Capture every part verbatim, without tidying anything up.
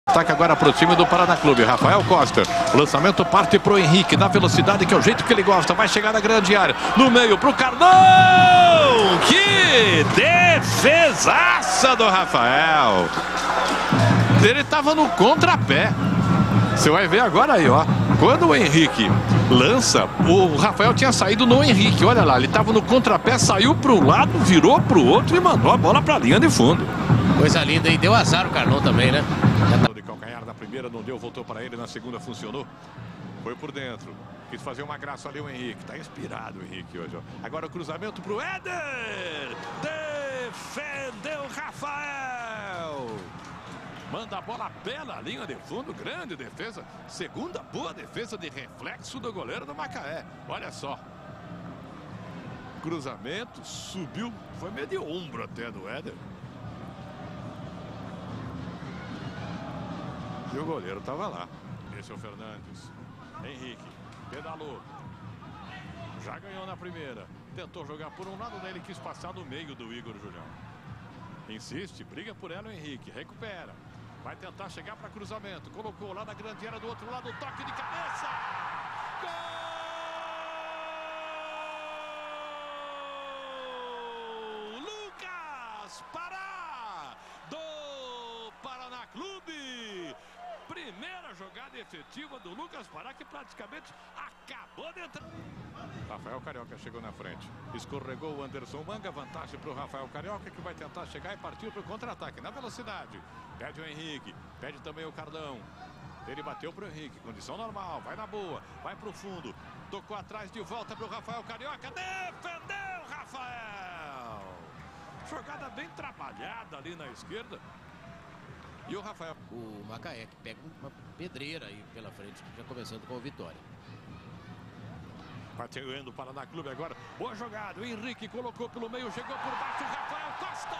Ataque agora para o time do Paraná Clube. Rafael Costa. O lançamento parte para o Henrique. Na velocidade que é o jeito que ele gosta. Vai chegar na grande área. No meio para o Carlão. Que defesaça do Rafael. Ele estava no contrapé. Você vai ver agora aí, ó. Quando o Henrique lança, o Rafael tinha saído no Henrique. Olha lá, ele estava no contrapé, saiu para um lado, virou para o outro e mandou a bola para a linha de fundo. Coisa linda, e deu azar o Carlão também, né? De calcanhar na primeira não deu, voltou para ele, na segunda funcionou. Foi por dentro. Quis fazer uma graça ali o Henrique. Tá inspirado o Henrique hoje, ó. Agora o cruzamento pro Éder. Defendeu Rafael. Manda a bola bela, linha de fundo, grande defesa. Segunda boa defesa de reflexo do goleiro do Macaé. Olha só. Cruzamento, subiu, foi meio de ombro até do Éder. E o goleiro estava lá. Esse é o Fernandes. Henrique pedalou. Já ganhou na primeira. Tentou jogar por um lado, daí ele quis passar no meio do Igor Julião. Insiste, briga por ela o Henrique. Recupera. Vai tentar chegar para cruzamento. Colocou lá na grande área do outro lado. Toque de cabeça. Gol! Lucas Pará do Paraná Clube. Primeira jogada efetiva do Lucas Pará, que praticamente acabou de entrar. Rafael Carioca chegou na frente. Escorregou o Anderson Manga. Vantagem para o Rafael Carioca, que vai tentar chegar e partir para o contra-ataque. Na velocidade. Pede o Henrique. Pede também o Carlão. Ele bateu para o Henrique. Condição normal. Vai na boa. Vai para o fundo. Tocou atrás de volta para o Rafael Carioca. Defendeu Rafael. Jogada bem trabalhada ali na esquerda. E o Rafael. O Macaé que pega uma pedreira aí pela frente, já começando com a vitória. Batendo o Paraná Clube agora. Boa jogada. O Henrique colocou pelo meio, chegou por baixo. Rafael Costa.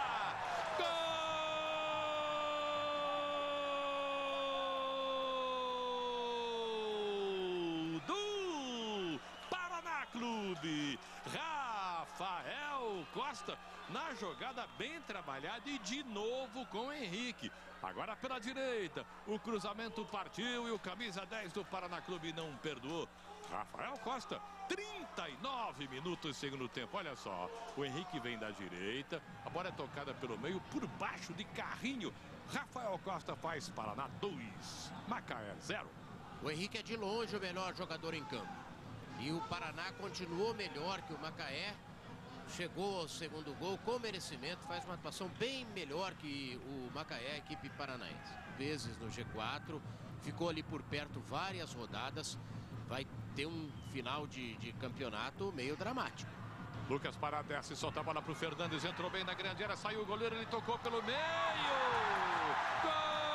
Gol do Paraná Clube. Rafael Costa na jogada bem trabalhada e de novo com o Henrique. Agora pela direita, o cruzamento partiu e o camisa dez do Paraná Clube não perdoou. Rafael Costa, trinta e nove minutos segundo tempo. Olha só, o Henrique vem da direita, a bola é tocada pelo meio, por baixo de carrinho. Rafael Costa faz Paraná dois, Macaé zero. O Henrique é de longe o melhor jogador em campo. E o Paraná continuou melhor que o Macaé. Chegou ao segundo gol com merecimento, faz uma atuação bem melhor que o Macaé, a equipe paranaense. Vezes no G quatro, ficou ali por perto várias rodadas, vai ter um final de, de campeonato meio dramático. Lucas Pará desce, solta a bola para o Fernandes, entrou bem na grande área, saiu o goleiro, ele tocou pelo meio. Gol!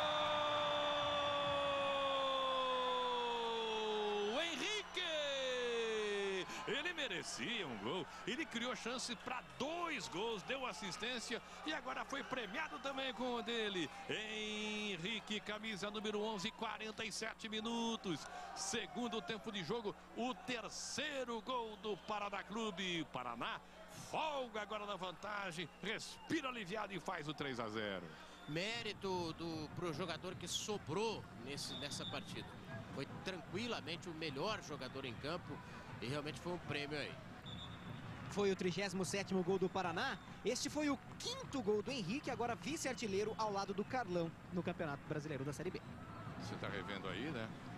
Ele merecia um gol, ele criou chance para dois gols, deu assistência e agora foi premiado também com o dele. Henrique, camisa número onze, quarenta e sete minutos. Segundo tempo de jogo, o terceiro gol do Paraná Clube. Paraná folga agora na vantagem, respira aliviado e faz o três a zero. Mérito do, pro jogador que sobrou nesse, nessa partida. Foi tranquilamente o melhor jogador em campo. E realmente foi um prêmio aí. Foi o trigésimo sétimo gol do Paraná. Este foi o quinto gol do Henrique, agora vice-artilheiro ao lado do Carlão no Campeonato Brasileiro da Série B. Você está revendo aí, né?